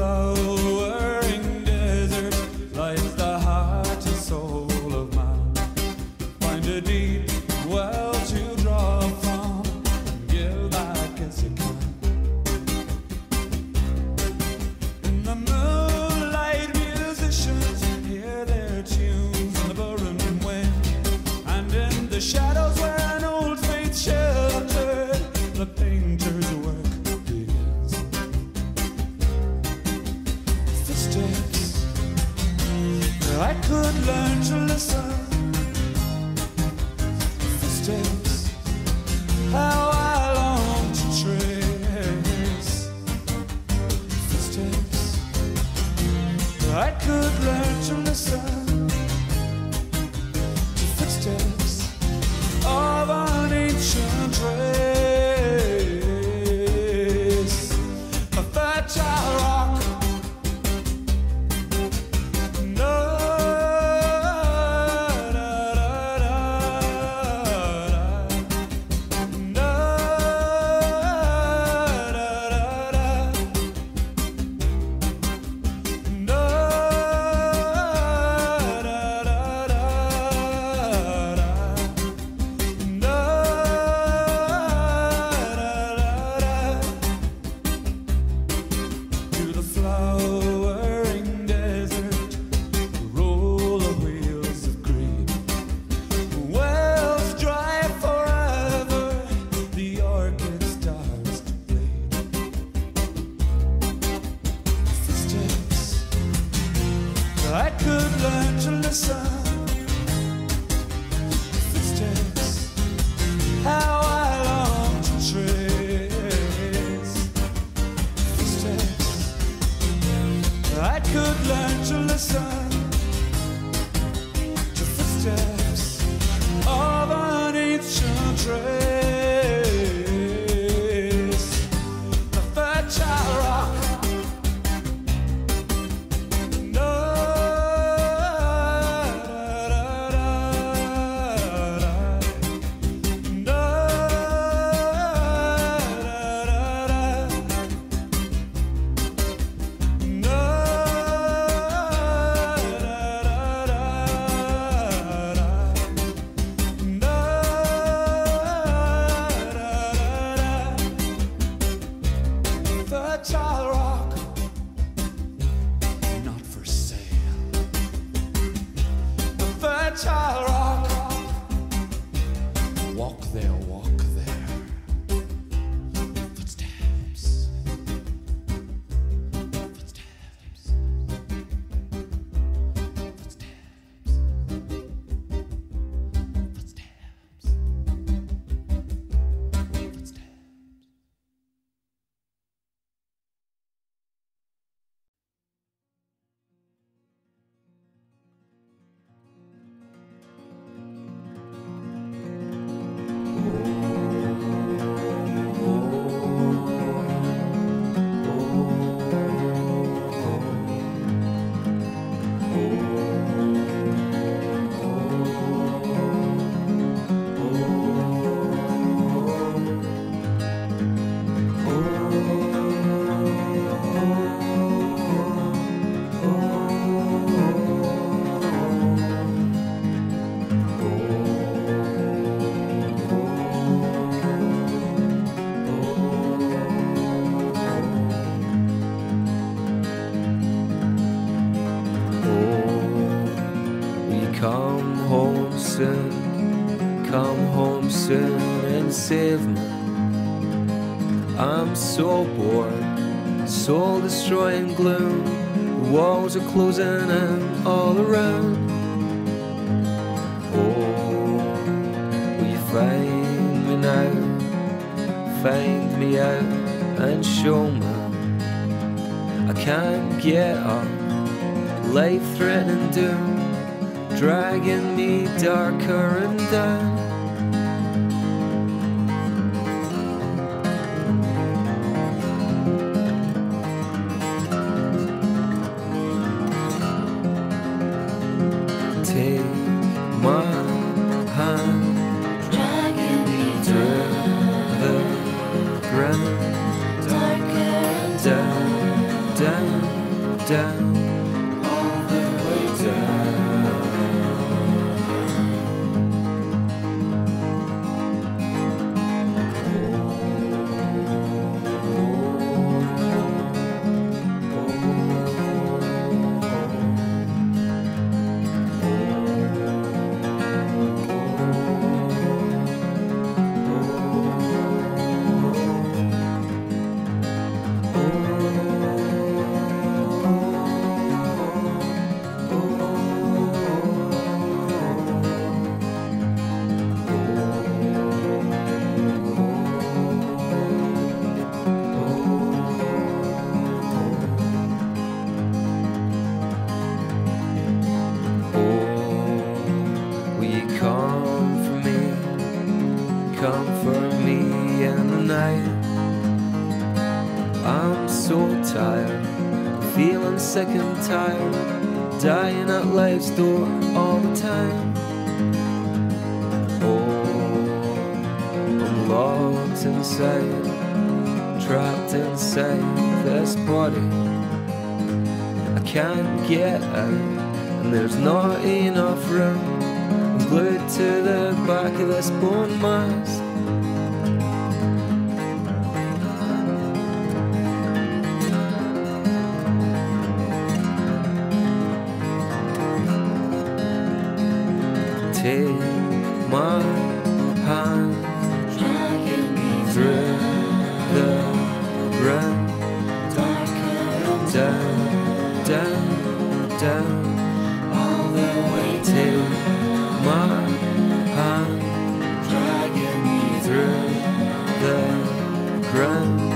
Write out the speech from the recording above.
flowering desert lies the heart and soul of man. Find a deep well to draw from and give back as you can. In the moonlight, musicians hear their tunes in the burning wind, and in the shadows where an old faith sheltered, the painter's work begins. Footsteps, I could learn to listen. Footsteps, how I long to trace. Footsteps, I could learn to listen to footsteps of an ancient race. A fertile rock, no, da, da, da, da, no, da, da, da, no, da, da, da, da. To the flowering desert roll the wheels of greed. Wells dry forever, the orchid starts to bleed. Footsteps, I could learn to listen. Footsteps, how I long to trace. Footsteps, I could learn to listen to footsteps of an ancient race. The fertile rock, no, da, da, da, da, fertile rock, not for sale. The fertile rock, walk there, walk there. Footsteps, footsteps, footsteps, footsteps. Come home soon and save me. I'm so bored, soul destroying gloom. The walls are closing in all around. Oh, will you find me now? Find me out and show me I can't get up. Life-threatening doom dragging me darker and down. Take my hand, dragging me through the ground, darker and down, down. down, all the way down. Comfort me in the night. I'm so tired, feeling sick and tired, dying at life's door all the time. Oh, I'm locked inside, trapped inside this body. I can't get out, and there's not enough room. Glued to the back of this bone mast. Take my hand, dragging me through the ground, down, down, down, all the way to my hand, dragging me through the ground.